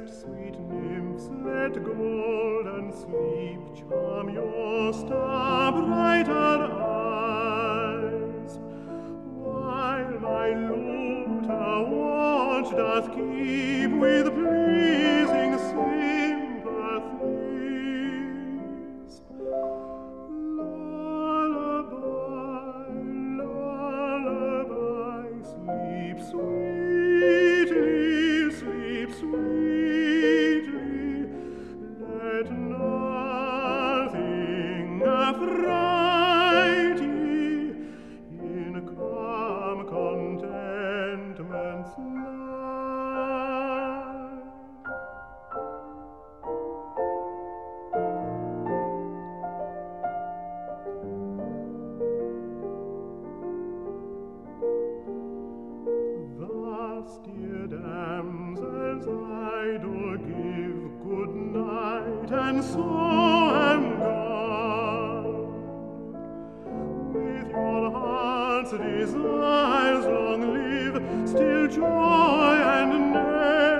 sweet nymphs, let golden sleep charm your star-brightened eyes, while my lute a watch doth keep with pleasing sympathies. Lullaby, lullaby, sleep sweetly, sleep sweetly, let nothing affright ye in calm contentment's night. Thus, dear damsels, I do give good night, and so am gone. With your heart's desires long live, still joy and